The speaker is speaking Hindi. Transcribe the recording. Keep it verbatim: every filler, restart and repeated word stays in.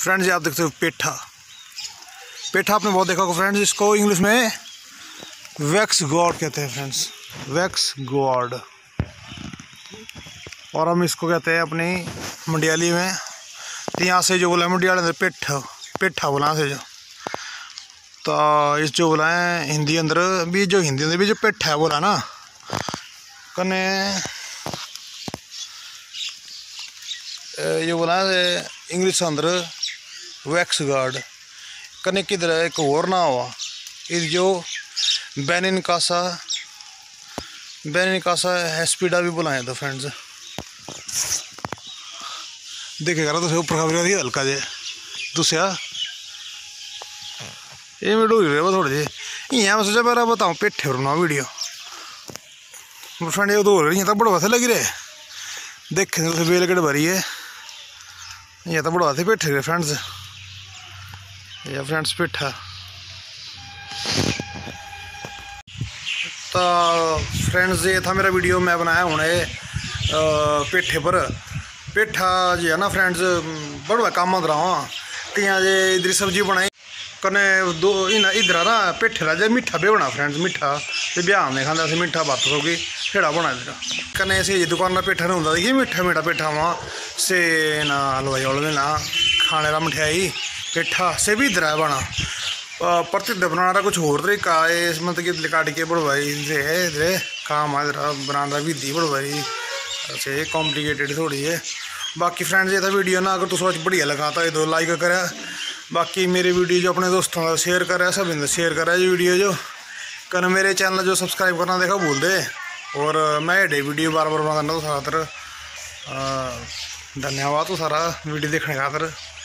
फ्रेंड्स आप देखते हो पेठा। पेठा आपने बहुत देखा होगा फ्रेंड्स, इसको इंग्लिश में वैक्स गॉड कहते हैं फ्रेंड्स, वैक्स गॉड। और हम इसको कहते हैं अपनी मंडियाली में, तो यहाँ से जो बोला है मंडियाली अंदर पेठा, पेठा बोला से जो, तो इस जो बोला है हिंदी अंदर भी, जो हिंदी अंदर भी जो पेठा है बोला ना कने ये बोला है इंग्लिश अंदर वैक्स गार्ड कने किधर एक और ना हुआ इस जो बेनिन कासा बेनिन कासा हेस्पिडा भी बुलाए तो फ्रेंड्स देखेगा तो ऊपर खबर थी हल्का जे दूसरा ये मैं डोरी रहे थोड़े जे यहाँ मैं सोचा पहला बताऊँ पेठे और ना वीडियो फ्रेंड ये तो यहाँ तक बड़वा से लगी रहे देखे तो बेल कट भरी है, ये तो बड़वा थे पेठे फ्रेंड्स, ये फ्रेंड्स पेठा। तो फ्रेंड्स ये था मेरा वीडियो मैं बनाया हूँ पेठे पर। पेठा जो है ना फ्रेंड्स बड़ा काम आद रहा हूँ तियाँ जे इधर सब्जी बनाई कने दो इधर ना पेठे रा मीठा बे बना फ्रेंड्स, मीठा तो ब्याह में खाते असं मीठा बात होगी खेड़ा बना इधर कने ऐसे दुकान का पेठा नहीं होता देखिए मीठा मीठा पेठा वहाँ से ना हलवाई वाले में ना खाने का मिठाई पेठा से भी इधर है बना प्रति बनाना कुछ होर तरीका है मतलब कि काट के बढ़वाई इधर काम है इधर बनाना भी दी बढ़वाई ऐसे कॉम्प्लिकेटेड थोड़ी है। बाकी फ्रेंड्स ये था वीडियो ना अगर तो सोच बढ़िया लगा तो ये दो लाइक करें, बाकी मेरे वीडियो जो अपने दोस्तों का शेयर करें, सब इंदर शेयर करें जो वीडियो जो कर मेरे चैनल जो सब्सक्राइब करना देखा भूल दे। और मैं हेडे वीडियो बार बार बना करना तो खातर धन्यवाद तो सारा वीडियो देखने खातर।